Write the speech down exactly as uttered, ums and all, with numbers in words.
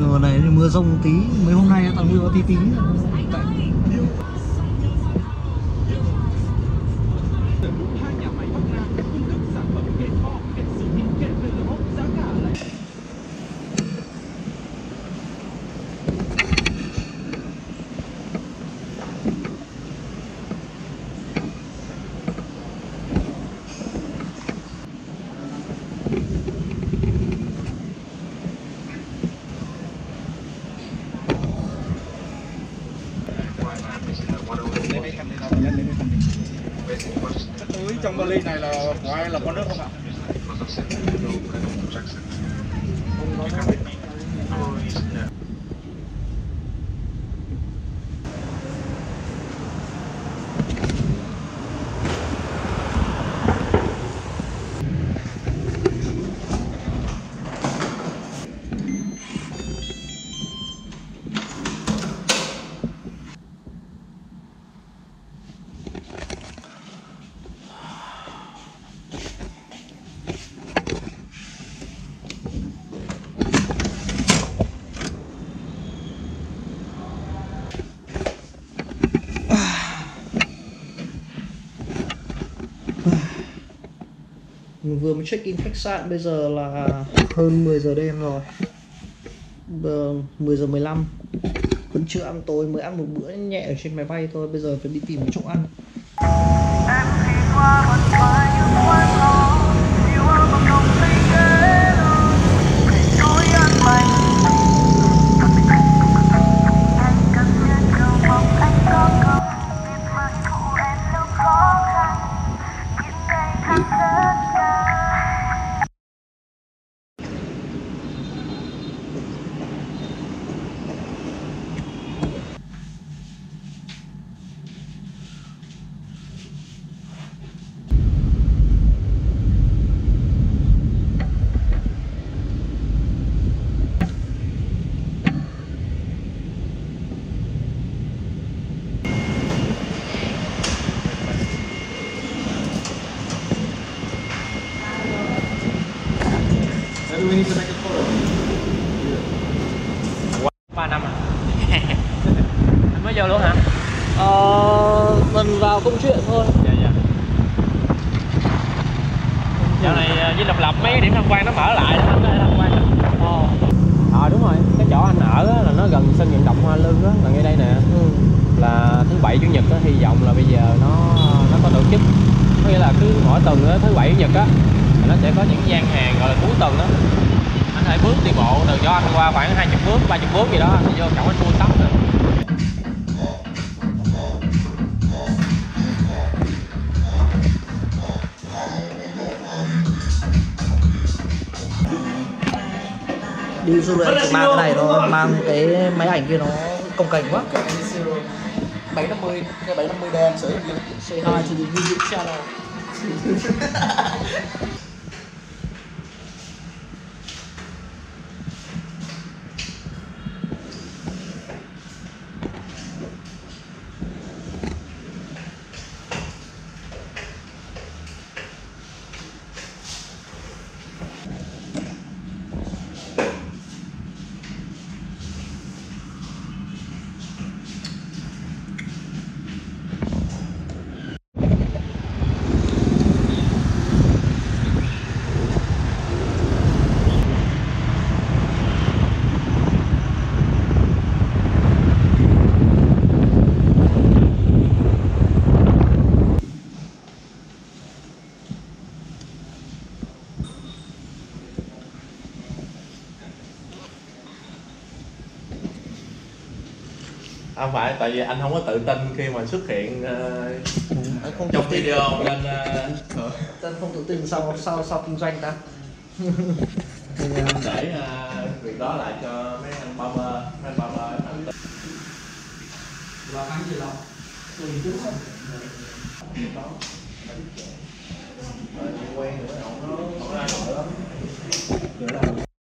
Mùa này thì mưa rông tí, mấy hôm nay toàn mưa tí tí. Cái túi trong vali này là của ai, là có nước không ạ? Mình vừa mới check in khách sạn, bây giờ là hơn mười giờ đêm rồi. Giờ mười giờ mười lăm. Vẫn chưa ăn tối, mới ăn một bữa nhẹ ở trên máy bay thôi. Bây giờ phải đi tìm một chỗ ăn. Em thì qua một vài những quan khó, yêu ơi một không thấy ghé đâu, để tôi ăn lành. Anh cần nhân cầu mong anh có công, biết mai phụ em lúc khó khăn, biết ngày tháng rất dài. ba năm à? Anh mới vô luôn hả? Ờ, mình vào công chuyện thôi. Dạ dạ. Dạo này với Độc Lập mấy cái điểm tham quan nó mở lại đó, anh có thể tham quan được. Ờ. Ờ đúng rồi, cái chỗ anh ở á, là nó gần sân vận động Hoa Lư á, là ngay đây nè. Ừ. Là thứ bảy chủ nhật á, hy vọng là bây giờ nó nó có tổ chức. Có nghĩa là cứ mỗi tuần á, thứ bảy chủ nhật á, là nó sẽ có những gian hàng gọi là cuối tuần đó. Anh hãy bước đi bộ từ chỗ anh qua khoảng hai mươi bước, ba mươi bước gì đó thì vô cổng anh mua sắm rồi. Đi du lịch chỉ mang cái này thôi, mang cái máy ảnh kia nó cồng kềnh quá. bảy năm mươi, cái bảy năm mươi đen sửa gì? Say hi to the YouTube channel. Không phải, tại vì anh không có tự tin khi mà xuất hiện uh, Anh không trong tự tin. video nên uh, Tân không tự tin sao sao sao kinh doanh ta. để uh, việc đó lại cho mấy anh barber, mấy anh barber anh tự. Và kháng gì đâu. Tôi trước xong. Đó. Quen rồi nó không ra nổi lắm.